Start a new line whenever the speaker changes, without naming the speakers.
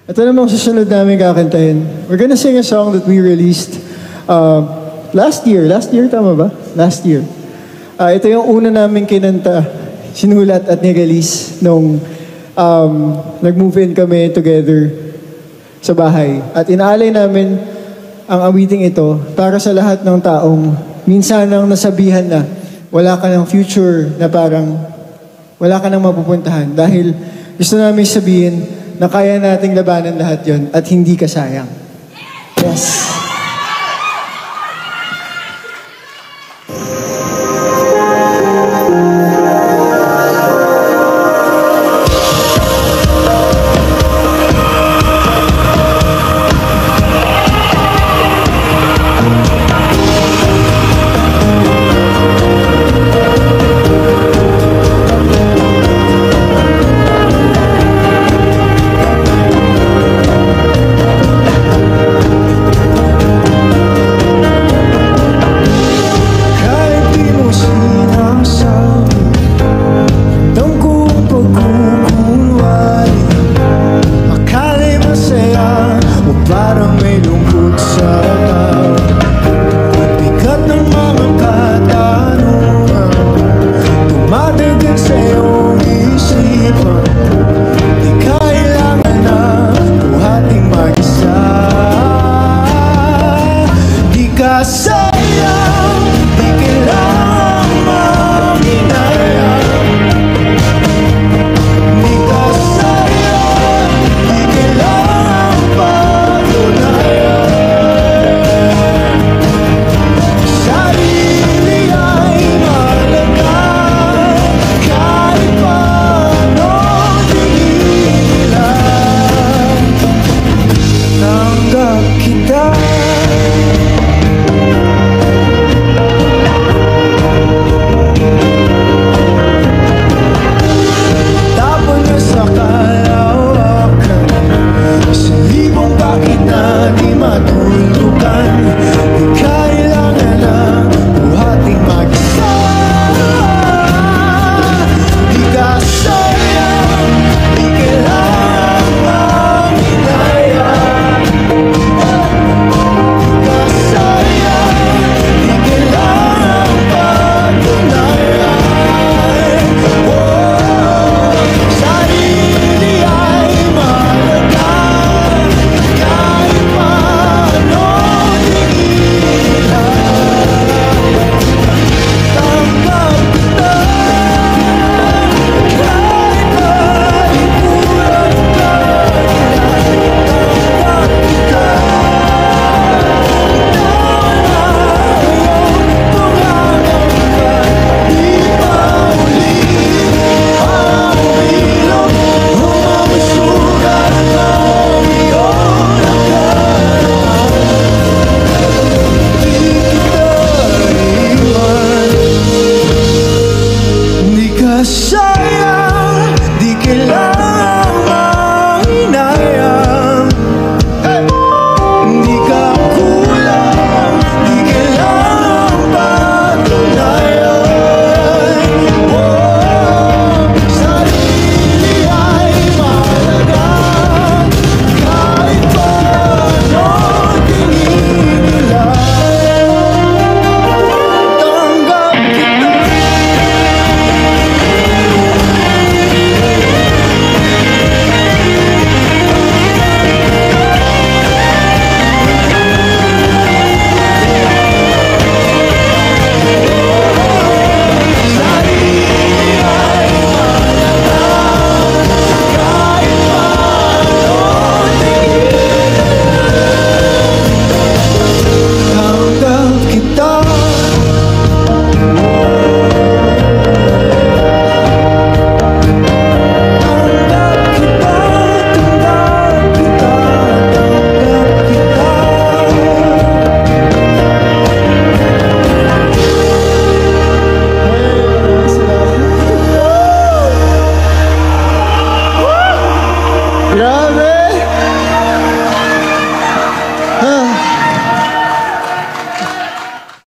Ito namang susunod namin kakantahin. We're gonna sing a song that we released last year. Last year, tama ba? Last year. Ito yung una namin kinanta, sinulat at ni-release nung nag-move in kami together sa bahay. At inaalay namin ang awiting ito para sa lahat ng taong minsan nang nasabihan na wala ka ng future, na parang wala ka nang mapupuntahan. Dahil gusto namin sabihin na kaya nating labanan lahat yon at hindi ka sayang. Yes.